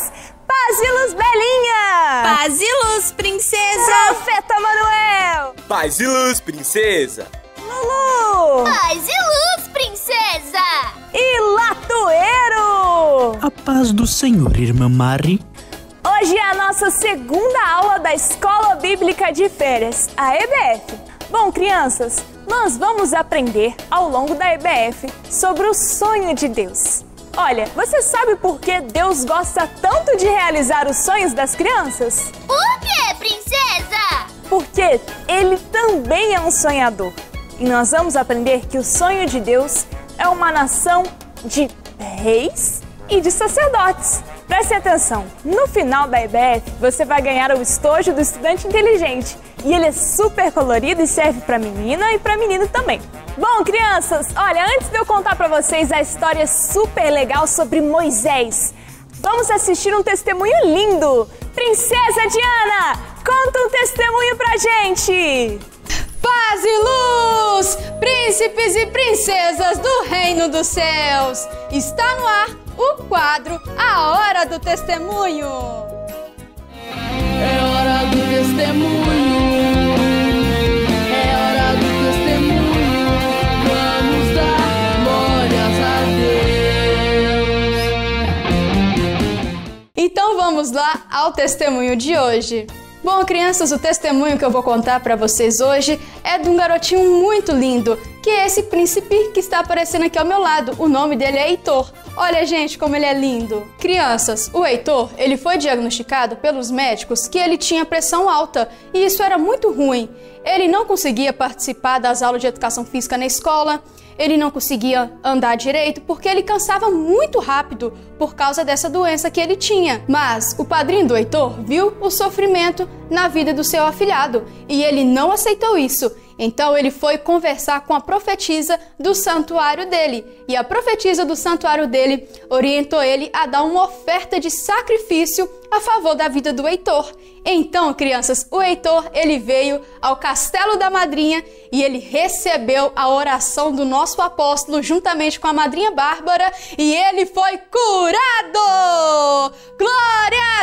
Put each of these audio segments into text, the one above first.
princesas! Paz e luz, Belinha! Paz e luz, princesa! Profeta Manuel! Paz e luz, princesa! Lulu! Paz e luz, princesa! E Latoeiro! A paz do Senhor, irmã Mari. Hoje é a nossa segunda aula da Escola Bíblica de Férias, a EBF. Bom, crianças, nós vamos aprender ao longo da EBF sobre o sonho de Deus. Olha, você sabe por que Deus gosta tanto de realizar os sonhos das crianças? Por quê, princesa? Porque Ele também é um sonhador. E nós vamos aprender que o sonho de Deus é uma nação de reis e de sacerdotes. Prestem atenção, no final da EBF você vai ganhar o estojo do estudante inteligente. E ele é super colorido e serve para menina e para menino também. Bom, crianças, olha, antes de eu contar para vocês a história super legal sobre Moisés, vamos assistir um testemunho lindo. Princesa Diana, conta um testemunho pra gente. Paz e luz, príncipes e princesas do reino dos céus. Está no ar o quadro A Hora do Testemunho. É hora do testemunho. É hora do testemunho. Vamos dar glórias a Deus. Então vamos lá ao testemunho de hoje. Bom, crianças, o testemunho que eu vou contar para vocês hoje é de um garotinho muito lindo, que é esse príncipe que está aparecendo aqui ao meu lado. O nome dele é Heitor. Olha, gente, como ele é lindo. Crianças, o Heitor, ele foi diagnosticado pelos médicos que ele tinha pressão alta e isso era muito ruim. Ele não conseguia participar das aulas de educação física na escola, ele não conseguia andar direito porque ele cansava muito rápido por causa dessa doença que ele tinha. Mas o padrinho do Heitor viu o sofrimento na vida do seu afilhado e ele não aceitou isso. Então ele foi conversar com a profetisa do santuário dele. E a profetisa do santuário dele orientou ele a dar uma oferta de sacrifício a favor da vida do Heitor. Então, crianças, o Heitor, ele veio ao Castelo da Madrinha e ele recebeu a oração do nosso apóstolo juntamente com a madrinha Bárbara e ele foi curado! Glória a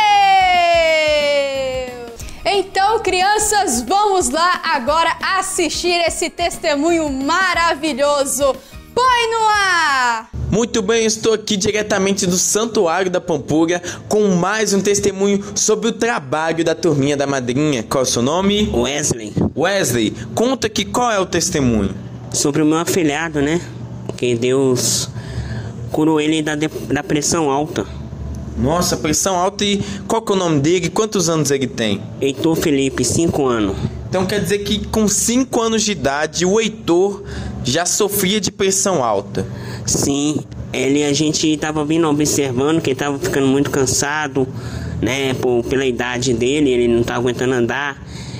Deus! Então, crianças, vamos lá agora assistir esse testemunho maravilhoso. Põe no ar! Muito bem, estou aqui diretamente do Santuário da Pampulha com mais um testemunho sobre o trabalho da turminha da madrinha. Qual é o seu nome? Wesley. Wesley, conta aqui qual é o testemunho. Sobre o meu afilhado, né? Que Deus curou ele da pressão alta. Nossa, pressão alta. E qual que é o nome dele? Quantos anos ele tem? Heitor Felipe, 5 anos. Então quer dizer que com 5 anos de idade o Heitor já sofria de pressão alta. Sim, a gente estava vindo observando que ele estava ficando muito cansado, né? Pela idade dele, ele não estava aguentando andar.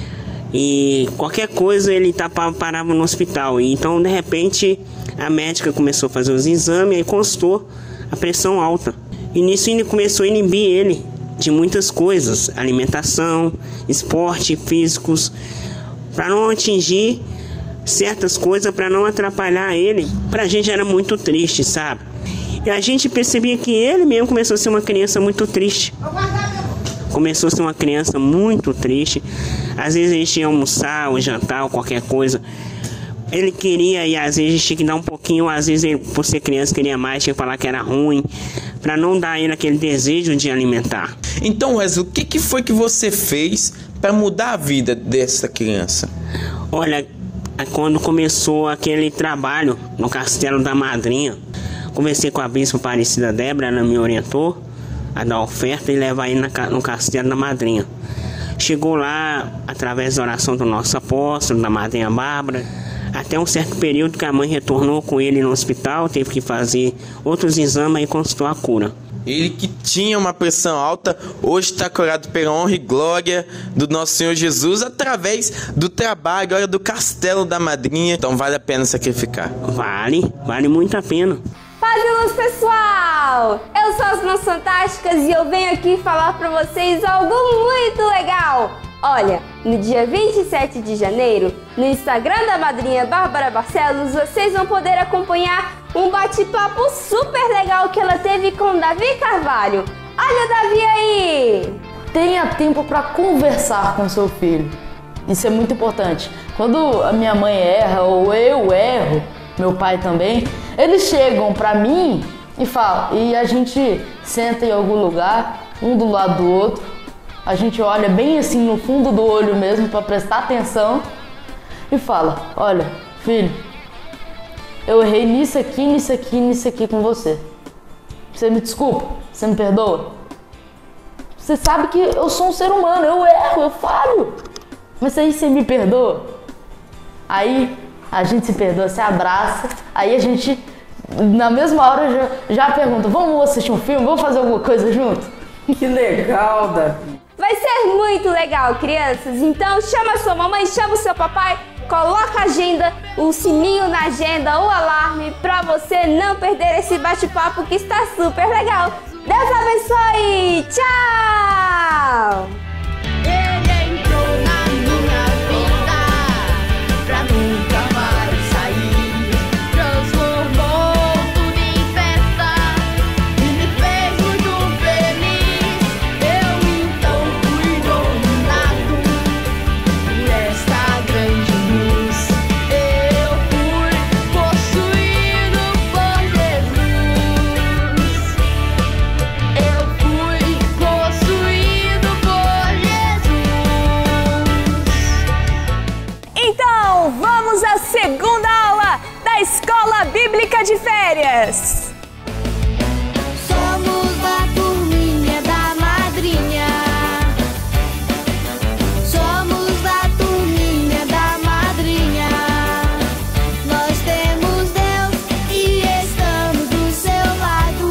E qualquer coisa ele parava no hospital. E então de repente a médica começou a fazer os exames e constou a pressão alta. E nisso ele começou a inibir ele de muitas coisas, alimentação, esporte, físicos, para não atingir certas coisas, para não atrapalhar ele. Pra gente era muito triste, sabe? E a gente percebia que ele mesmo começou a ser uma criança muito triste. Começou a ser uma criança muito triste. Às vezes a gente ia almoçar ou jantar ou qualquer coisa. Ele queria e às vezes a gente tinha que dar um pouquinho. Às vezes ele, por ser criança, queria mais, tinha que falar que era ruim, para não dar a ele aquele desejo de alimentar. Então, Wesley, o que foi que você fez para mudar a vida dessa criança? Olha, quando começou aquele trabalho no Castelo da Madrinha, conversei com a bispa Aparecida Débora, ela me orientou a dar oferta e levar ele no Castelo da Madrinha. Chegou lá através da oração do nosso apóstolo, da madrinha Bárbara, até um certo período que a mãe retornou com ele no hospital, teve que fazer outros exames e constatou a cura. Ele que tinha uma pressão alta, hoje está curado pela honra e glória do nosso Senhor Jesus, através do trabalho, olha, do Castelo da Madrinha. Então vale a pena sacrificar. Vale muito a pena. Paz e luz, pessoal! Eu sou as Mãos Fantásticas e eu venho aqui falar pra vocês algo muito legal! Olha, no dia 27 de janeiro, no Instagram da madrinha Bárbara Barcelos, vocês vão poder acompanhar um bate-papo super legal que ela teve com Davi Carvalho. Olha o Davi aí! Tenha tempo para conversar com seu filho. Isso é muito importante. Quando a minha mãe erra ou eu erro, meu pai também, eles chegam para mim e falam, e a gente senta em algum lugar, um do lado do outro, a gente olha bem assim no fundo do olho mesmo para prestar atenção e fala, olha, filho, eu errei nisso aqui, nisso aqui, nisso aqui com você. Você me desculpa? Você me perdoa? Você sabe que eu sou um ser humano, eu erro, eu falho. Mas aí você me perdoa? Aí a gente se perdoa, se abraça, aí a gente, na mesma hora, já pergunta, vamos assistir um filme, vamos fazer alguma coisa junto? Que legal, Davi. Vai ser muito legal, crianças. Então chama a sua mamãe, chama o seu papai, coloca a agenda, o sininho na agenda, o alarme, pra você não perder esse bate-papo que está super legal. Deus abençoe! Tchau! Ele entrou na minha vida pra nunca mais sair. Transformou tudo em festa e me fez muito feliz. Eu então fui dominado por esta grande luz. Eu fui possuído por Jesus. Eu fui possuído por Jesus. Então, vamos à segunda aula da Escola Bíblica de Férias. Somos a turminha da madrinha. Somos a turminha da madrinha. Nós temos Deus e estamos do seu lado.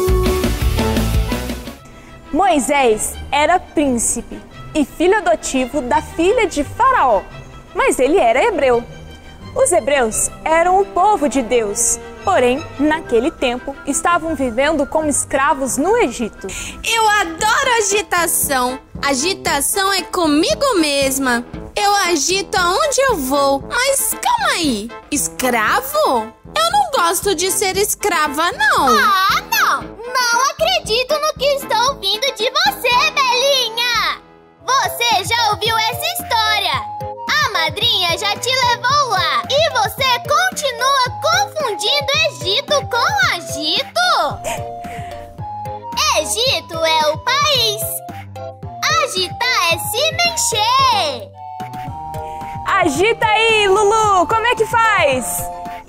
Moisés era príncipe e filho adotivo da filha de Faraó, mas ele era hebreu. Os hebreus eram o povo de Deus, porém, naquele tempo, estavam vivendo como escravos no Egito. Eu adoro agitação. Agitação é comigo mesma. Eu agito aonde eu vou. Mas calma aí. Escravo? Eu não gosto de ser escrava, não. Ah, não! Não acredito no que estou ouvindo de você, Belinha! Você já ouviu essa história? A madrinha já te levou lá e você continua confundindo Egito com agito? Egito é o país. Agitar é se mexer. Agita aí, Lulu! Como é que faz?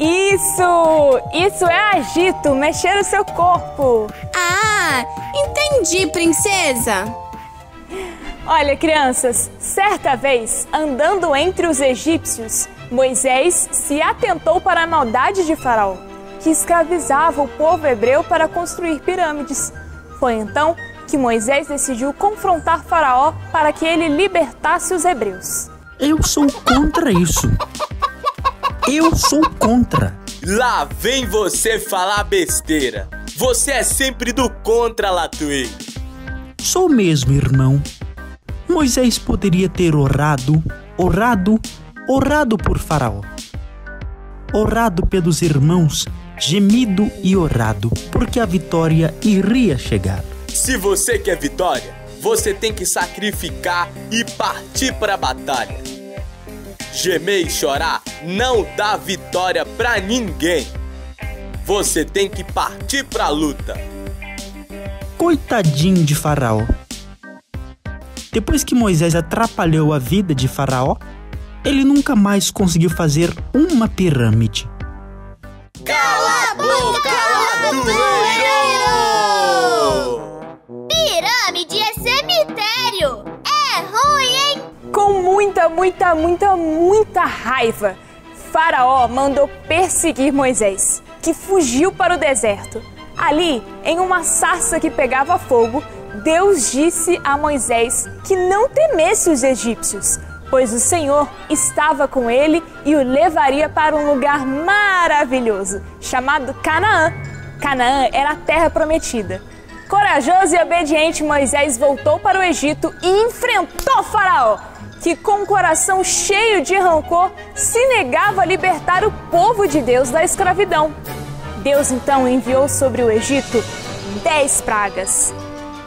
Isso é agito, mexer o seu corpo. Ah, entendi, princesa. Olha, crianças, certa vez, andando entre os egípcios, Moisés se atentou para a maldade de Faraó, que escravizava o povo hebreu para construir pirâmides. Foi então que Moisés decidiu confrontar Faraó para que ele libertasse os hebreus. Eu sou contra isso. Eu sou contra. Lá vem você falar besteira. Você é sempre do contra, Latuei. Sou mesmo, irmão. Moisés poderia ter orado por Faraó. Orado pelos irmãos, gemido e orado, porque a vitória iria chegar. Se você quer vitória, você tem que sacrificar e partir para a batalha. Gemer e chorar não dá vitória pra ninguém. Você tem que partir pra luta. Coitadinho de Faraó. Depois que Moisés atrapalhou a vida de Faraó, ele nunca mais conseguiu fazer uma pirâmide. Cala a boca, Latueiro! Pirâmide é cemitério. É ruim, hein? Com muita raiva, Faraó mandou perseguir Moisés, que fugiu para o deserto. Ali, em uma sarça que pegava fogo, Deus disse a Moisés que não temesse os egípcios, pois o Senhor estava com ele e o levaria para um lugar maravilhoso, chamado Canaã. Canaã era a terra prometida. Corajoso e obediente, Moisés voltou para o Egito e enfrentou Faraó, que com o coração cheio de rancor se negava a libertar o povo de Deus da escravidão. Deus então enviou sobre o Egito 10 pragas.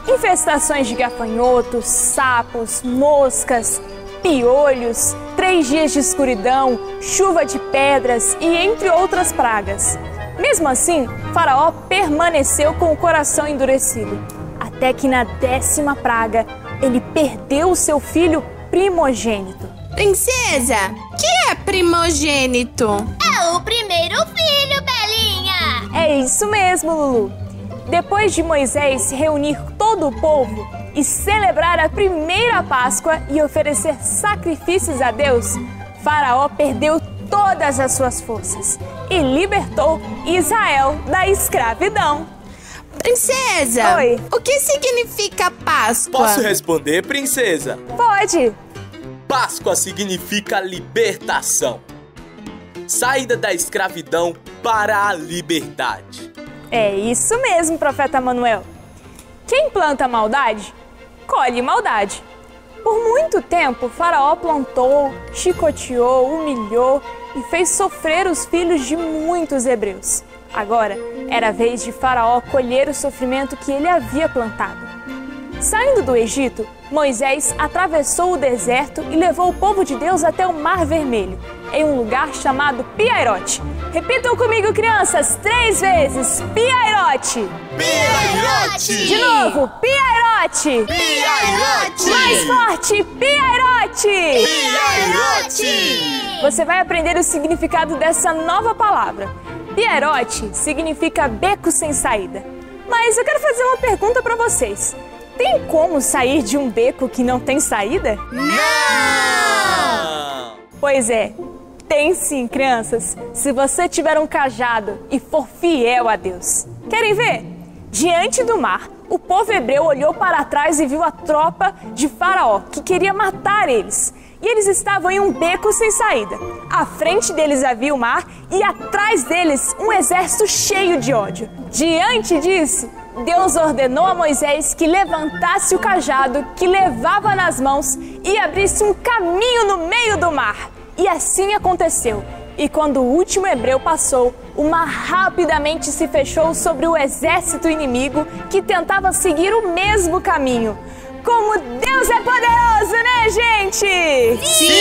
infestações de gafanhotos, sapos, moscas, piolhos, 3 dias de escuridão, chuva de pedras e entre outras pragas. Mesmo assim, Faraó permaneceu com o coração endurecido, até que na 10ª praga ele perdeu o seu filho primogênito. Princesa, que é primogênito? É o primeiro filho, Belinha! É isso mesmo, Lulu. Depois de Moisés reunir todo o povo e celebrar a primeira Páscoa e oferecer sacrifícios a Deus, Faraó perdeu todas as suas forças e libertou Israel da escravidão. Princesa, Oi. O que significa Páscoa? Posso responder, princesa? Pode. Páscoa significa libertação. Saída da escravidão para a liberdade. É isso mesmo, profeta Manuel. Quem planta maldade, colhe maldade. Por muito tempo, Faraó plantou, chicoteou, humilhou e fez sofrer os filhos de muitos hebreus. Agora, era a vez de Faraó colher o sofrimento que ele havia plantado. Saindo do Egito, Moisés atravessou o deserto e levou o povo de Deus até o Mar Vermelho, em um lugar chamado Pi-Hahirote. Repitam comigo, crianças, 3 vezes. Pi-Hahirote. Pi-Hahirote. De novo, Pi-Hahirote. Pi-Hahirote. Mais forte, Pi-Hahirote. Pi-Hahirote. Você vai aprender o significado dessa nova palavra. Pi-Hahirote significa beco sem saída. Mas eu quero fazer uma pergunta para vocês. Tem como sair de um beco que não tem saída? Não! Pois é, tem sim, crianças, se você tiver um cajado e for fiel a Deus. Querem ver? Diante do mar, o povo hebreu olhou para trás e viu a tropa de Faraó, que queria matar eles. E eles estavam em um beco sem saída. À frente deles havia o mar e atrás deles um exército cheio de ódio. Diante disso, Deus ordenou a Moisés que levantasse o cajado que levava nas mãos e abrisse um caminho no meio do mar. E assim aconteceu. E quando o último hebreu passou, o mar rapidamente se fechou sobre o exército inimigo que tentava seguir o mesmo caminho. Como Deus é poderoso, né, gente?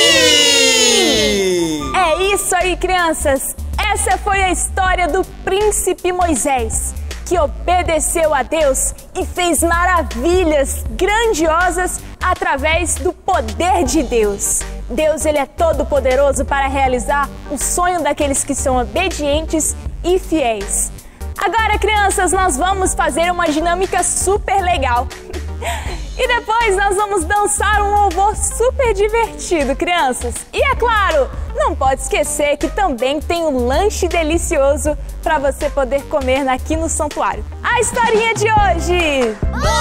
Sim! É isso aí, crianças. Essa foi a história do príncipe Moisés, que obedeceu a Deus e fez maravilhas grandiosas através do poder de Deus. Deus, ele é todo poderoso para realizar o sonho daqueles que são obedientes e fiéis. Agora, crianças, nós vamos fazer uma dinâmica super legal. E depois nós vamos dançar um louvor super divertido, crianças. E é claro, não pode esquecer que também tem um lanche delicioso para você poder comer aqui no santuário. A historinha de hoje!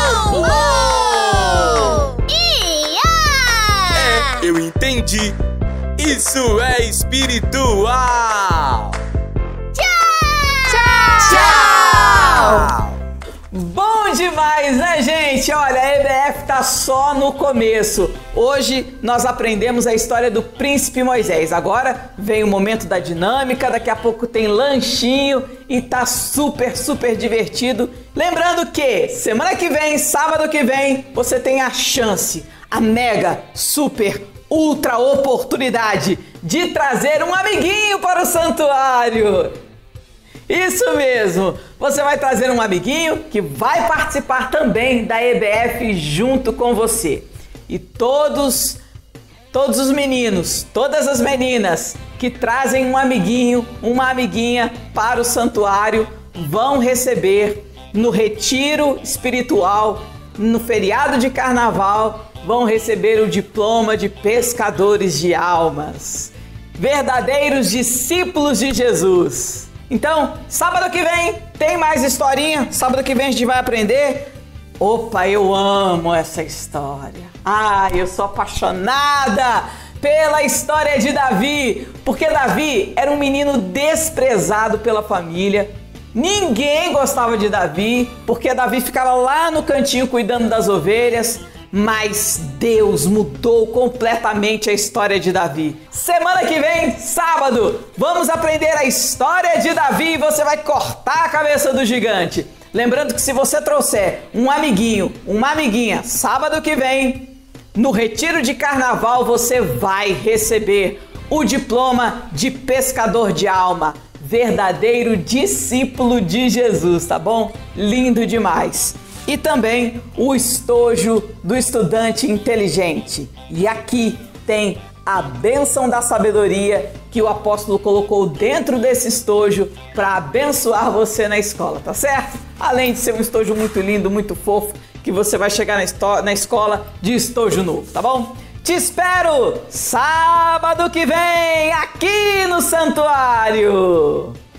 Eu entendi. Isso é espiritual. Tchau! Bom demais, né, gente? Olha, a EBF tá só no começo. Hoje nós aprendemos a história do príncipe Moisés. Agora vem o momento da dinâmica, daqui a pouco tem lanchinho e tá super, super divertido. Lembrando que semana que vem, sábado que vem, você tem a chance, a mega, super, ultra oportunidade de trazer um amiguinho para o santuário. Isso mesmo, você vai trazer um amiguinho que vai participar também da EBF junto com você. E todos os meninos, todas as meninas que trazem um amiguinho, uma amiguinha para o santuário vão receber no retiro espiritual, no feriado de carnaval, vão receber o diploma de pescadores de almas, verdadeiros discípulos de Jesus. Então, sábado que vem tem mais historinha, sábado que vem a gente vai aprender. Opa, eu amo essa história. Eu sou apaixonada pela história de Davi, porque Davi era um menino desprezado pela família. Ninguém gostava de Davi, porque Davi ficava lá no cantinho cuidando das ovelhas. Mas Deus mudou completamente a história de Davi. Semana que vem, sábado, vamos aprender a história de Davi e você vai cortar a cabeça do gigante. Lembrando que se você trouxer um amiguinho, uma amiguinha, sábado que vem, no retiro de carnaval, você vai receber o diploma de pescador de alma, verdadeiro discípulo de Jesus, tá bom? Lindo demais! E também o estojo do estudante inteligente. E aqui tem a bênção da sabedoria que o apóstolo colocou dentro desse estojo para abençoar você na escola, tá certo? Além de ser um estojo muito lindo, muito fofo, que você vai chegar na escola de estojo novo, tá bom? Te espero sábado que vem aqui no santuário!